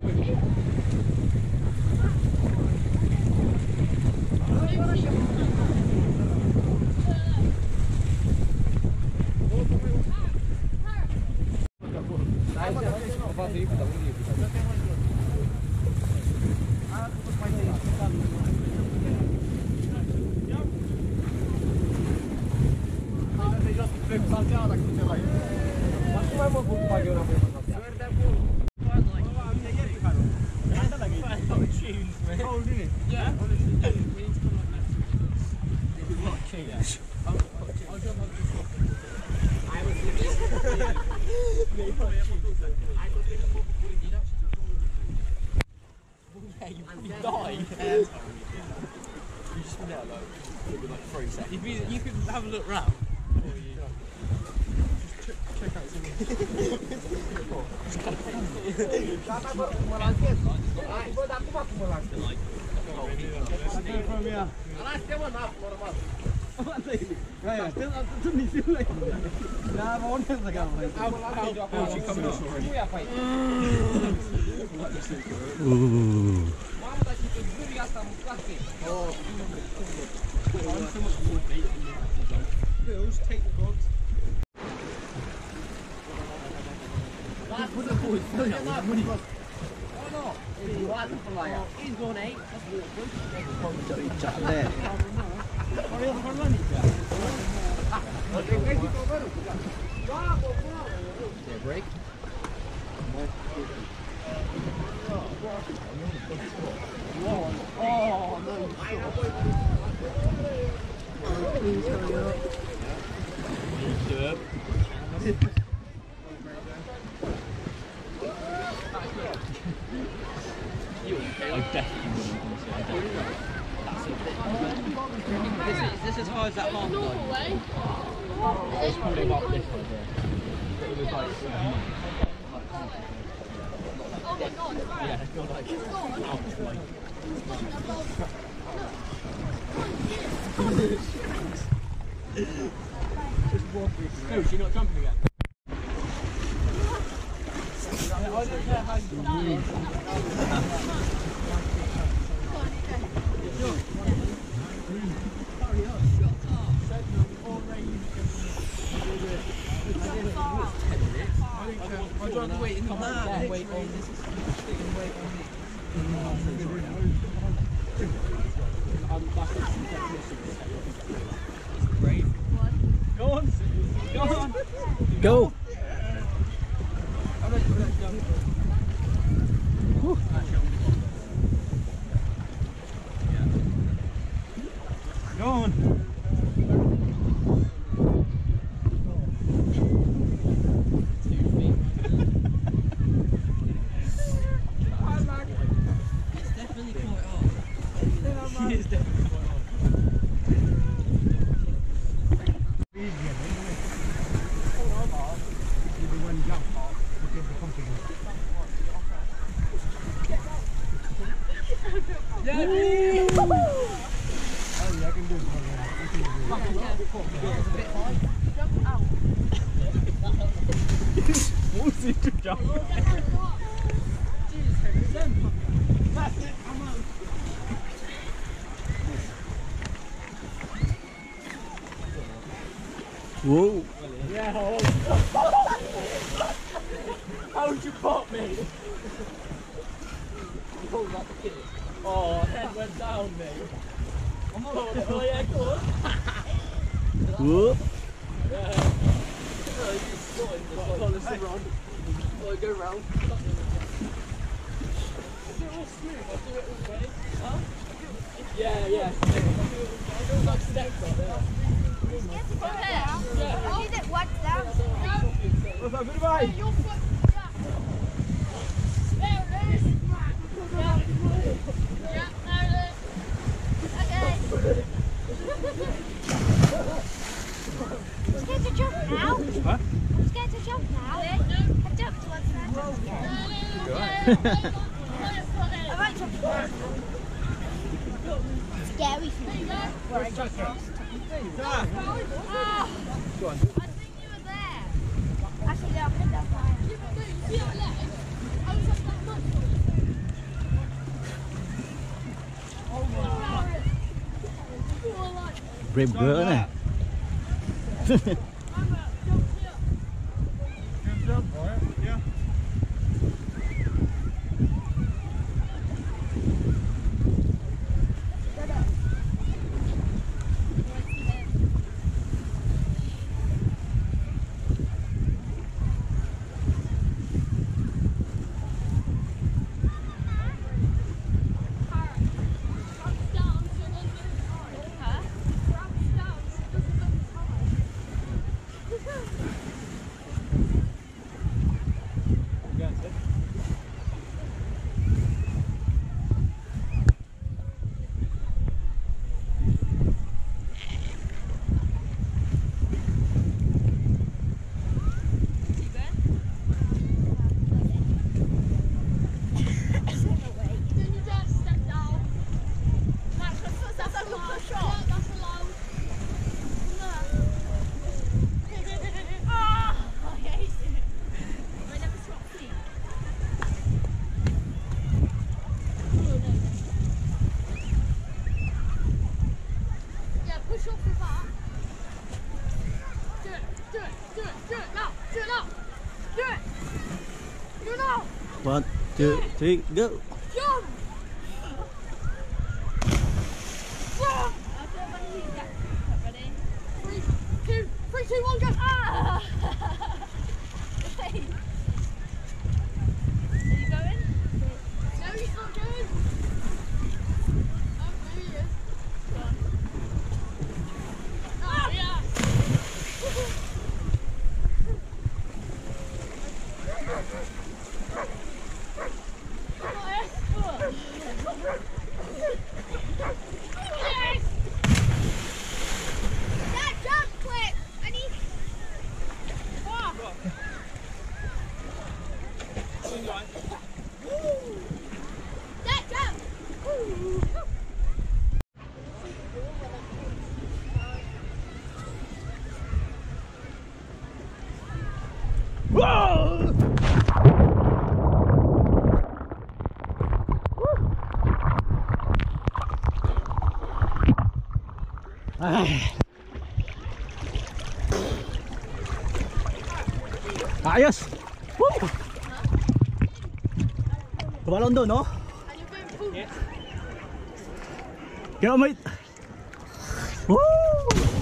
You could have a look round. Check out some. Bills, take the box. He's gone 8. Break. Oh no. Please hurry up. I definitely wouldn't consider. This is as high as that half line. It's probably about this one here. It was like, oh my god. yeah, it's not like just one big. No, she's not jumping again. I don't care how you I'd rather wait in the car and wait on this. I'm back at some technicians. Brave. Go on! Go on! Go! Go on! Whoa! Yeah, how'd you pop me? You pulled like a kid. Oh, head went down, mate. I'm not on it. Oh, yeah, go on. Whoop! Yeah. Oh, you just got him just like policy run. Oh, go round. Is it all smooth? I'll do it all way. Huh? Yeah, yeah. I'll do it like steps like that. Yeah. Need it wiped down. What's up, goodbye? Your foot. There it is. Yeah, there it is. Okay. I'm scared to jump now. Huh? I'm scared to jump now. I jumped once and I'm scared. I might jump now. It's scary for me. Where I jump first. Go on. I think you were there. Actually, I'll put that fire. Brave girl này. Yeah. One, two, three, go. Jump! Three, two, one, go! Ah! Are you going? No, he's not going. Oh, there he is. Go on. Oh, yeah! Yes! That jump clip! I need... Oh. That jump! Whoa! Ayos! Woo! Tumalon doon, no? And you're going full. Yeah. Get on, mate! Woo!